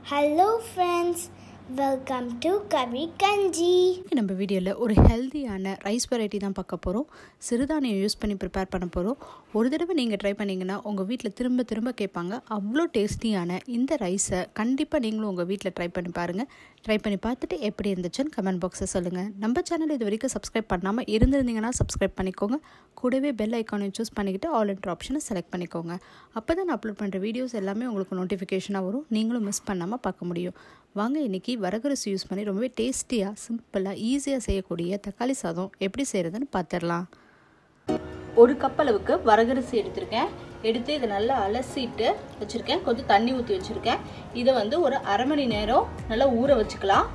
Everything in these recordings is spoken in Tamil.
Hello friends, welcome to Kavi Kanji. நம்ம வீடியோவில் ஒரு ஹெல்தியான ரைஸ் வெரைட்டி தான் பார்க்க போகிறோம். சிறுதானியம் யூஸ் பண்ணி ப்ரிப்பேர் பண்ண போகிறோம். ஒரு தடவை நீங்கள் ட்ரை பண்ணிங்கன்னா உங்கள் வீட்டில் திரும்ப திரும்ப கேட்பாங்க. அவ்வளோ டேஸ்டியான இந்த ரைஸை கண்டிப்பாக நீங்களும் உங்கள் வீட்டில் ட்ரை பண்ணி பாருங்கள். ட்ரை பண்ணி பார்த்துட்டு எப்படி இருந்துச்சுன்னு கமெண்ட் பாக்ஸில் சொல்லுங்கள். நம்ம சேனல் இது வரைக்கும் சப்ஸ்கிரைப் பண்ணாமல் இருந்திருந்தீங்கன்னா சப்ஸ்கிரைப் பண்ணிக்கோங்க. கூடவே பெல் ஐக்கானை சூஸ் பண்ணிக்கிட்டு ஆல் என்ற ஆப்ஷனை செலக்ட் பண்ணிக்கோங்க. அப்போ தான் நான் அப்லோட் பண்ணுற வீடியோஸ் எல்லாமே உங்களுக்கு நோட்டிஃபிகேஷனாக வரும். நீங்களும் மிஸ் பண்ணாமல் பார்க்க முடியும். வாங்க இன்றைக்கி வரகரிசி யூஸ் பண்ணி ரொம்பவே டேஸ்டியாக சிம்பிளாக ஈஸியாக செய்யக்கூடிய தக்காளி சாதம் எப்படி செய்கிறதுன்னு பார்த்துடலாம். ஒரு கப் அளவுக்கு வரகரிசி எடுத்திருக்கேன். எடுத்து இதை நல்லா அலசிட்டு வச்சுருக்கேன். கொஞ்சம் தண்ணி ஊற்றி வச்சுருக்கேன். இதை ஒரு அரை மணி நேரம் நல்லா ஊற வச்சுக்கலாம்.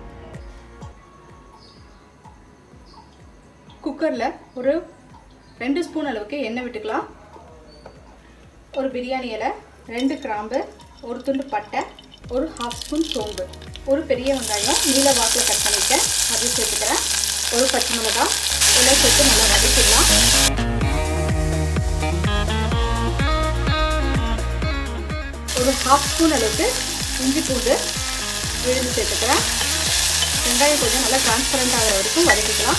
குக்கரில் ஒரு 2 ஸ்பூன் அளவுக்கு எண்ணெய் விட்டுக்கலாம். ஒரு பிரியாணி இலை, 2 கிராம்பு, ஒரு துண்டு பட்டை, ஒரு 1/2 ஸ்பூன் சோம்பு, ஒரு பெரிய வெங்காயம் நீல வாக்கில் கட் பண்ணிவிட்டேன், அதையும் சேர்த்துக்கிறேன். ஒரு பச்சை மிளகாய் எல்லாம் சேர்த்து நல்லா வதக்கிடலாம். ஒரு 1/2 ஸ்பூன் அளவுக்கு இஞ்சி பூண்டு விழுந்து சேர்த்துக்கிறேன். வெங்காயம் கொஞ்சம் நல்லா டிரான்ஸ்பரண்ட் ஆகிற வரைக்கும் வதக்கிக்கலாம்.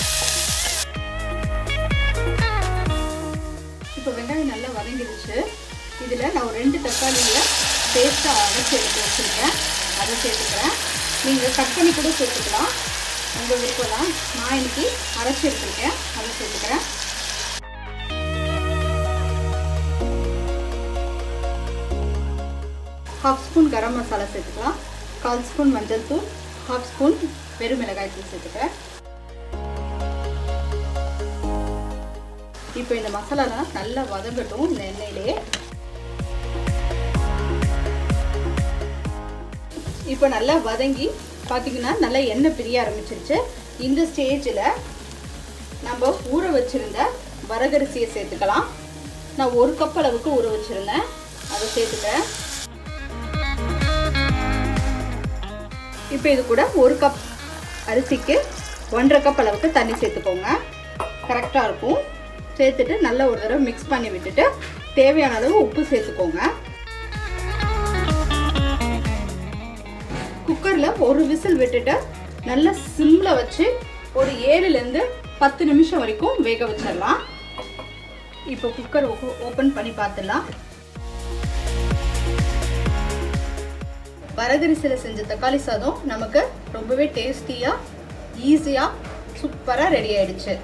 இப்போ வெங்காயம் நல்லா வதங்கிடுச்சு. இதில் நான் ஒரு 2 தக்காளியை பேஸ்ட்டாக அரைச்சி எடுத்து வச்சுருக்கேன், அதை சேர்த்துக்கிறேன். நீங்கள் கட் பண்ணி கூட சேர்த்துக்கலாம், உங்கள் விருப்பம் தான். நான் இன்னைக்கு அரைச்சி எடுத்துருக்கேன், அதை சேர்த்துக்கிறேன். ஹாஃப் ஸ்பூன் கரம் மசாலா சேர்த்துக்கலாம். 1/4 ஸ்பூன் மஞ்சள் தூள், 1/2 ஸ்பூன் வெறும் மிளகாய் தூள் சேர்த்துக்கிறேன். இப்போ இந்த மசாலாலாம் நல்லா வதங்கட்டும் இந்த எண்ணெயிலே. இப்போ நல்லா வதங்கி பார்த்தீங்கன்னா நல்லா எண்ணெய் பிரிய ஆரம்பிச்சிருச்சு. இந்த ஸ்டேஜில் நம்ம ஊற வச்சுருந்த வரகரிசியை சேர்த்துக்கலாம். நான் 1 கப் அளவுக்கு ஊற வச்சுருந்தேன், அதை சேர்த்துக்கிறேன். இப்போ இது கூட 1 கப் அரிசிக்கு 1.5 கப் அளவுக்கு தண்ணி சேர்த்துக்கோங்க, கரெக்டாக இருக்கும். சேர்த்துட்டு நல்லா ஒரு தடவை மிக்ஸ் பண்ணி விட்டுட்டு தேவையான அளவு உப்பு சேர்த்துக்கோங்க. குக்கரில் ஒரு விசில் விட்டுட்டு நல்லா சிம்மில் வச்சு ஒரு 7லேருந்து 10 நிமிஷம் வரைக்கும் வேக வச்சிடலாம். இப்போ குக்கர் ஓப்பன் பண்ணி பார்த்துடலாம். வரகரிசியில் செஞ்ச தக்காளி சாதம் நமக்கு ரொம்பவே டேஸ்டியாக ஈஸியாக சூப்பராக ரெடி ஆயிடுச்சு.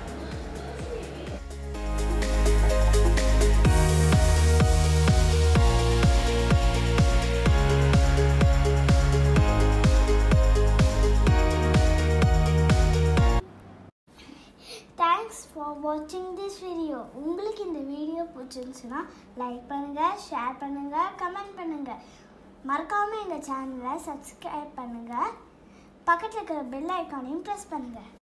Thanks for watching this video. உங்களுக்கு இந்த வீடியோ பிடிச்சிருந்துச்சுன்னா லைக் பண்ணுங்கள், ஷேர் பண்ணுங்கள், கமெண்ட் பண்ணுங்கள். மறக்காமல் எங்கள் சேனலை சப்ஸ்கிரைப் பண்ணுங்கள். பக்கத்தில் இருக்கிற பெல் ஐக்கானையும் ப்ரெஸ் பண்ணுங்கள்.